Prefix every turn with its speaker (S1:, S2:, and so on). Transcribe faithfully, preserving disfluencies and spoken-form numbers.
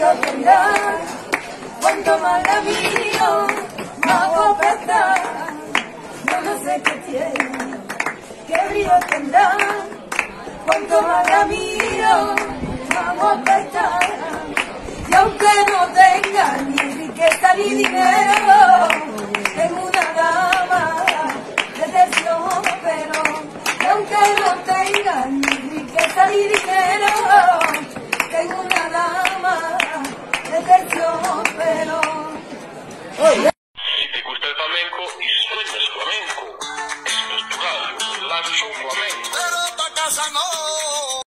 S1: tendrá, cuanto más la miro, más guapa está. Yo no sé qué tiene, qué brillo tendrá, cuanto más la miro, más guapa está. Y aunque no tenga ni riqueza ni dinero, tengo una dama de terciopelo. Y aunque no tenga ni riqueza ni dinero, tengo una dama de terciopelo. Oye,